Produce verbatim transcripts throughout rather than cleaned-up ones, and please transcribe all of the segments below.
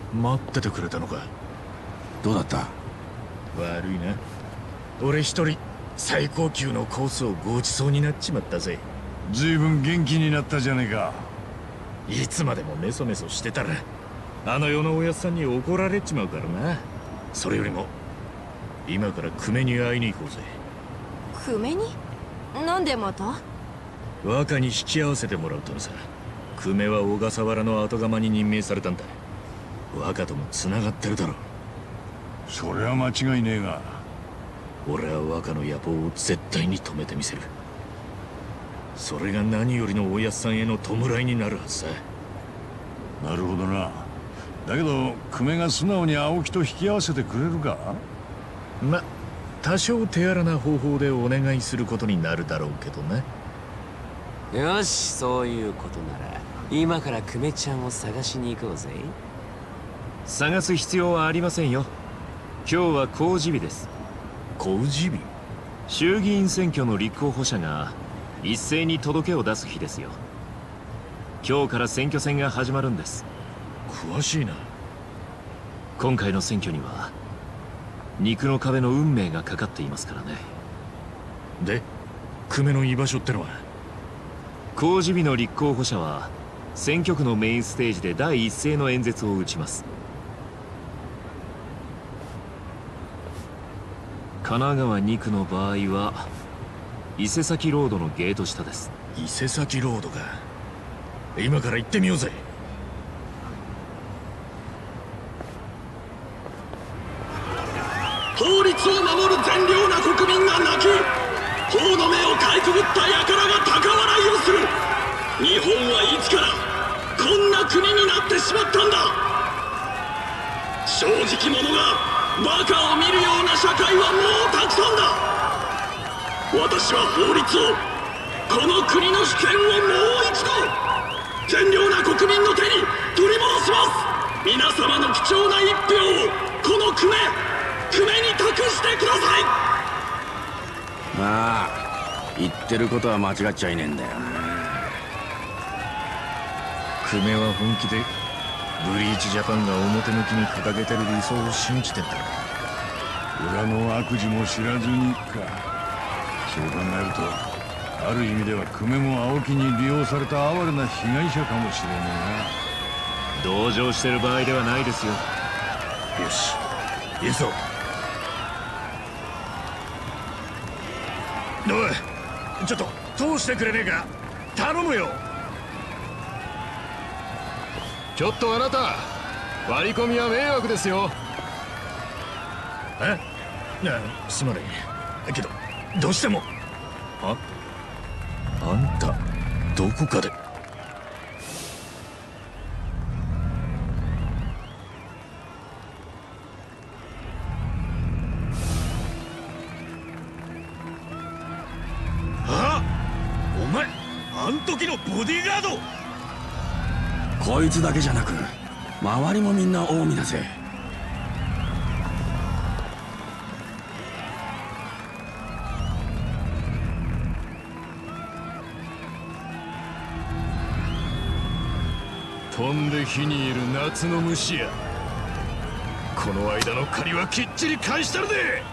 待っててくれたのか。 どうだった？ 悪いな。俺一人最高級のコースをごちそうになっちまったぜ。 ずいぶん元気になったじゃねえか。 いつまでもメソメソしてたらあの世のおやっさんに怒られちまうからな。それよりも今から久米に会いに行こうぜ。 久米に？なんでまた？ 若に引き合わせてもらうとさ。久米は小笠原の後釜に任命されたんだ。若とも繋がってるだろ。 それは間違いねえが、 俺は若の野望を絶対に止めてみせる。それが何よりのおやっさんへの弔いになるはずさ。 なるほどな。だけど久米が素直に青木と引き合わせてくれるか？ ま、多少手荒な方法でお願いすることになるだろうけどな。 よし、そういうことなら今から久米ちゃんを探しに行こうぜ。 探す必要はありませんよ。今日は公示日です。 公示日？ 衆議院選挙の立候補者が一斉に届けを出す日ですよ。今日から選挙戦が始まるんです。 詳しいな。 今回の選挙には肉の壁の運命がかかっていますからね。 で、久米の居場所ってのは？ 公示日の立候補者は選挙区のメインステージで第一声の演説を打ちます。神奈川に区の場合は伊勢崎ロードのゲート下です。 伊勢崎ロードか。今から行ってみようぜ。 法律を守る善良な国民が泣き、法の目をかいくぐった輩が高笑いをする。日本はいつからこんな国になってしまったんだ。正直者がバカを見るような社会はもうたくさんだ。私は法律を、この国の主権をもう一度善良な国民の手に取り戻します。皆様の貴重な一票をこの久米久米に託してください。 まあ言ってることは間違っちゃいねえんだよな。 久米は本気でブリーチジャパンが表向きに掲げてる理想を信じてんだろ。 裏の悪事も知らずにか。そう考えるとある意味では久米も青木に利用された哀れな被害者かもしれねえな。同情してる場合ではないですよ。 よし、行くぞ。おい、ちょっと通してくれねえか。頼むよ。 ちょっとあなた、割り込みは迷惑ですよ。 え？な、すまないけど、どうしても。あ、あんたどこかで。あ、お前あん時のボディーガード。 こいつだけじゃなく周りもみんな近江だぜ。 飛んで火にいる夏の虫や。この間の借りはきっちり返したるで。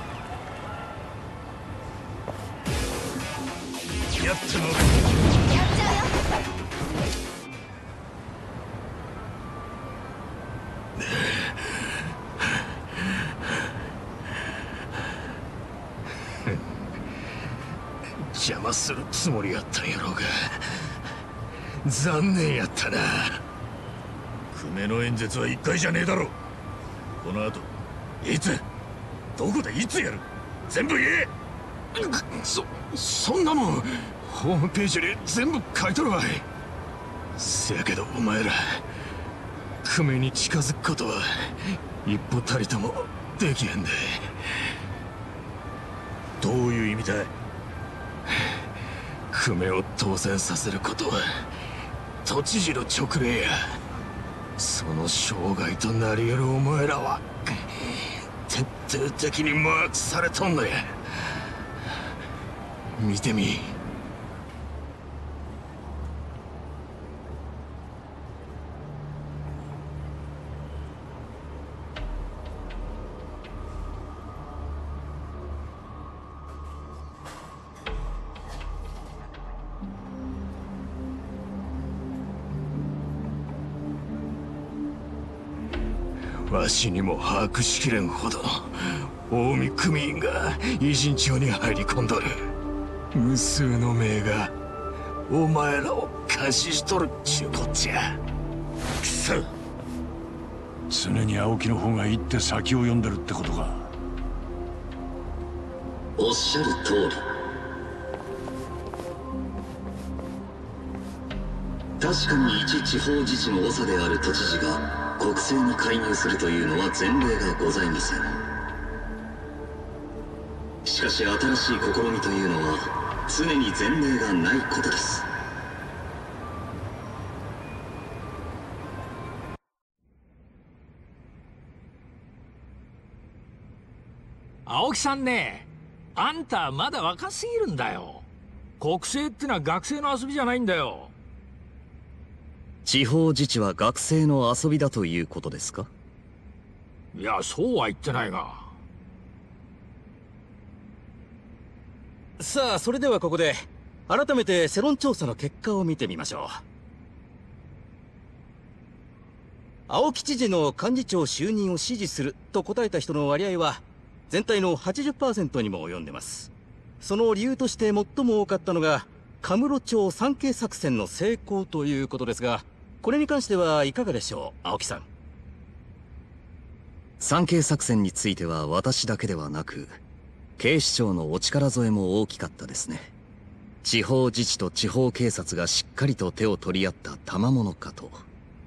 やってもやっちゃうよ。 邪魔するつもりやったんやろうが、残念やったな。久米の演説は一回じゃねえだろ。この後いつどこでいつやる、全部言え。 そそんなもんホームページに全部書いとるわい。 せやけどお前ら久米に近づくことは一歩たりともできへんで。どういう意味だ。久米を当選させることは都知事の勅令や。その生涯となり得るお前らは徹底的にマークされとんのや。見てみ。 わしにも把握しきれんほど近江組員が偉人町に入り込んどる。無数の名がお前らを監視しとるっちゅうこっちゃ。くそ、 常に青木の方が一手先を読んでるってことか。 おっしゃる通り。確かに一地方自治の長である都知事が国政に介入するというのは前例がございません。しかし新しい試みというのは常に前例がないことです。 青木さんね、あんたまだ若すぎるんだよ。国政ってのは学生の遊びじゃないんだよ。 地方自治は学生の遊びだということですか？ いや、そうは言ってないが。 さあ、それではここで改めて世論調査の結果を見てみましょう。青木知事の幹事長就任を支持すると答えた人の割合は全体の はちじゅっパーセント にも及んでます。その理由として最も多かったのがカムロ町三景作戦の成功ということですが、これに関してはいかがでしょう、青木さん。 三景作戦については私だけではなく警視庁のお力添えも大きかったですね。地方自治と地方警察がしっかりと手を取り合った賜物かと。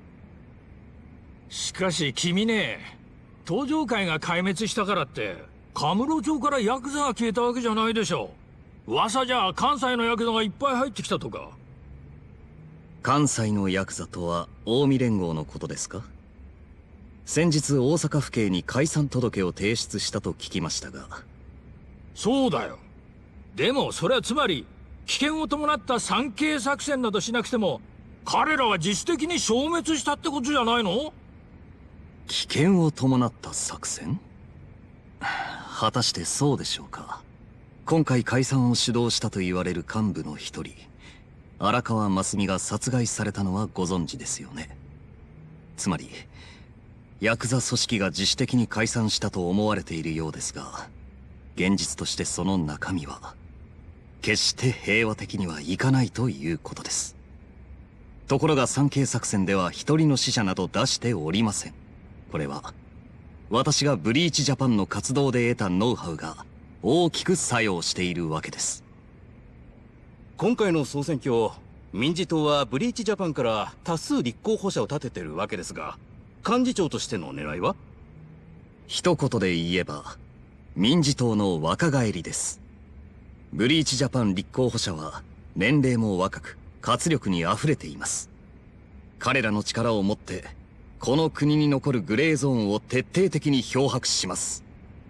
しかし君ね、東上会が壊滅したからってカムロ町からヤクザが消えたわけじゃないでしょ。噂じゃ関西のヤクザがいっぱい入ってきたとか。 関西のヤクザとは近江連合のことですか？先日大阪府警に解散届を提出したと聞きましたが。 そうだよ。でもそれはつまり危険を伴った三景作戦などしなくても彼らは自主的に消滅したってことじゃないの？ 危険を伴った作戦？果たしてそうでしょうか。今回解散を主導したと言われる幹部の一人、荒川真澄が殺害されたのはご存知ですよね。つまりヤクザ組織が自主的に解散したと思われているようですが、現実としてその中身は決して平和的にはいかないということです。ところが三景作戦では一人の死者など出しておりません。これは私がブリーチジャパンの活動で得たノウハウが大きく作用しているわけです。 今回の総選挙、民自党はブリーチジャパンから多数立候補者を立ててるわけですが、幹事長としての狙いは？ 一言で言えば民自党の若返りです。ブリーチジャパン立候補者は年齢も若く活力にあふれています。彼らの力をもってこの国に残るグレーゾーンを徹底的に漂白します。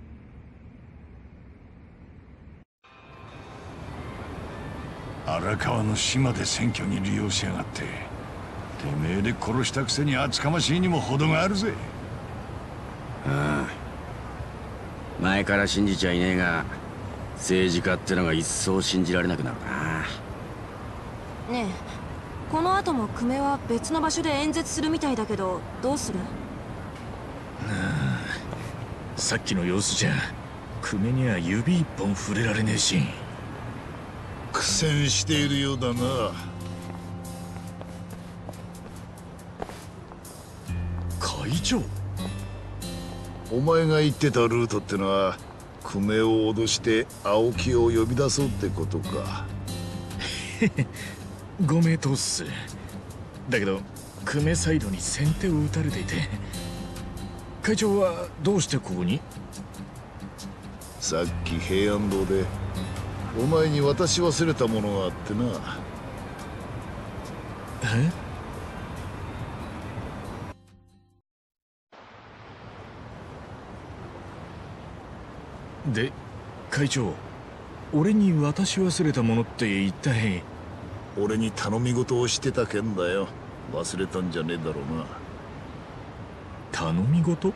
荒川の島で選挙に利用しやがって、てめえで殺したくせに厚かましいにも程があるぜ。 ああ、前から信じちゃいねえが政治家ってのが一層信じられなくなるな。 ねえ、この後も久米は別の場所で演説するみたいだけどどうする？ ああ、さっきの様子じゃ久米には指一本触れられねえし。 苦戦しているようだな。 会長、 お前が言ってたルートってのは久米を脅して青木を呼び出そうってことか。 ご名答っす。だけど久米サイドに先手を打たれていて、会長はどうしてここに？ さっき平安堂でお前に渡し忘れたものがあってな。 え？で、会長、俺に渡し忘れたものって一体？ 俺に頼み事をしてた件だよ。忘れたんじゃねえだろうな。 頼み事？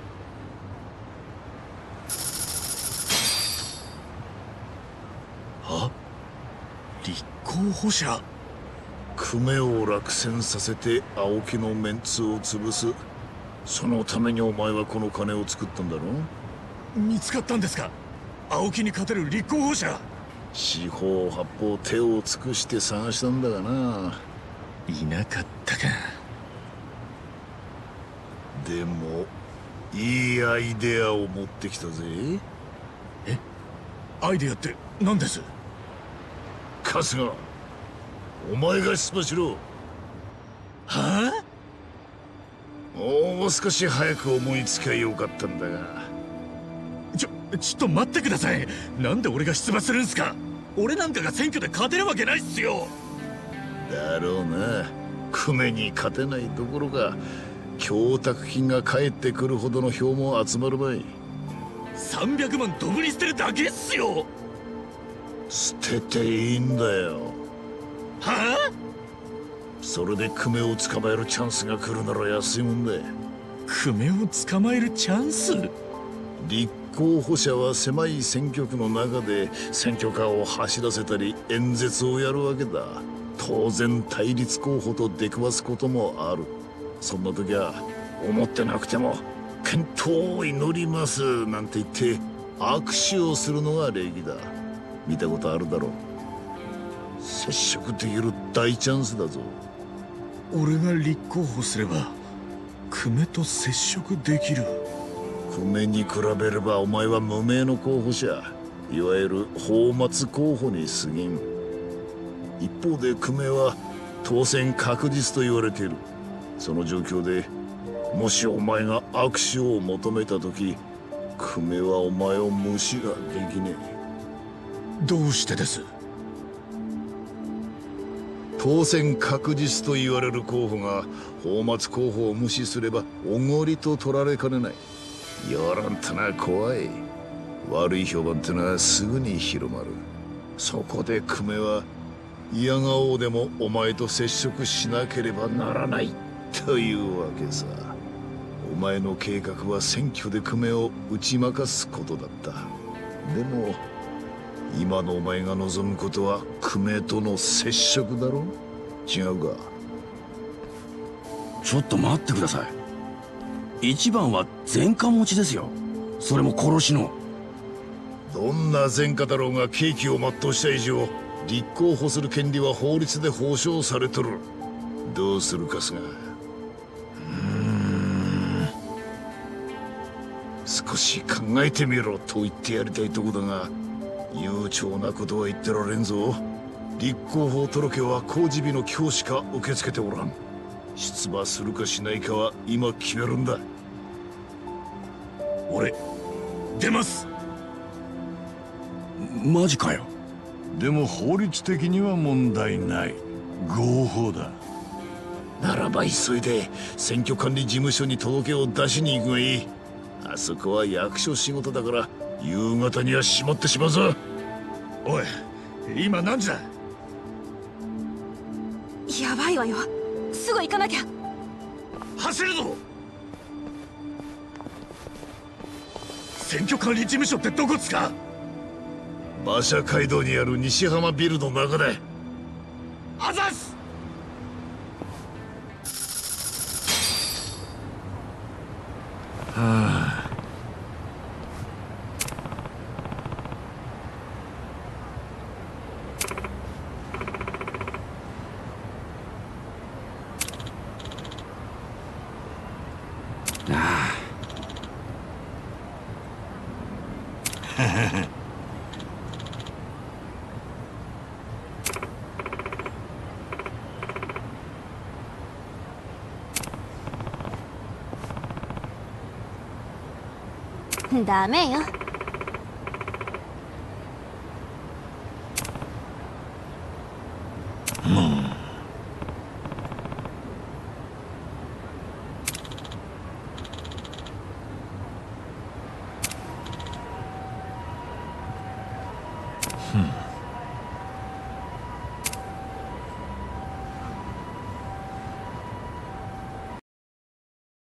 あ？立候補者？ 久米を落選させて青木のメンツを潰す。 そのためにお前はこの金を作ったんだろ。 見つかったんですか、青木に勝てる立候補者。 四方八方手を尽くして探したんだがな。 いなかったか。 でもいいアイデアを持ってきたぜ。 え、アイデアって何です？ 春日、お前が出馬しろ。 はあ？もう少し早く思いつきゃよかったんだが。 ちょ、ちょっと待ってください。なんで俺が出馬するんすか？俺なんかが選挙で勝てるわけないっすよ。 だろうな。久米に勝てないどころか供託金が返ってくるほどの票も集まるまい。 さんびゃくまんドブに捨てるだけっすよ。 捨てていいんだよ。 はあ？ それで久米を捕まえるチャンスが来るなら安いもんだ。 久米を捕まえるチャンス？ 立候補者は狭い選挙区の中で選挙カーを走らせたり演説をやるわけだ。当然対立候補と出くわすこともある。そんな時は思ってなくても健闘を祈りますなんて言って握手をするのが礼儀だ。見たことあるだろう。接触できる大チャンスだぞ。 俺が立候補すれば久米と接触できる。 久米に比べればお前は無名の候補者、いわゆる泡沫候補に過ぎん。一方で久米は当選確実と言われている。その状況でもしお前が握手を求めた時、久米はお前を無視ができねえ。どうしてです？ 当選確実と言われる候補が泡沫候補を無視すればおごりと取られかねない。世論ってのは怖い。悪い評判ってのはすぐに広まる。そこで久米は嫌がおうでもお前と接触しなければならないというわけさ。お前の計画は選挙で久米を打ち負かすことだった。でも今のお前が望むことは久米との接触だろ。違うか？ ちょっと待ってください。一番は前科持ちですよ。それも殺しの。 どんな前科だろうが刑期を全うした以上立候補する権利は法律で保障されとる。どうするかすが。うーん、少し考えてみろと言ってやりたいとこだが、悠長なことは言ってられんぞ。立候補届は公示日の今日しか受け付けておらん。出馬するかしないかは今決めるんだ。 俺出ます。 マジかよ。 でも法律的には問題ない。合法だ。 ならば急いで選挙管理事務所に届けを出しに行くがいい。あそこは役所仕事だから夕方には閉まってしまうぞ。 おい、今何時だ？ やばいわよ。すぐ行かなきゃ。 走るぞ。選挙管理事務所ってどこっすか？ 馬車街道にある西浜ビルの中だ。 あざっす。 はあ。ああ。 ダメよ。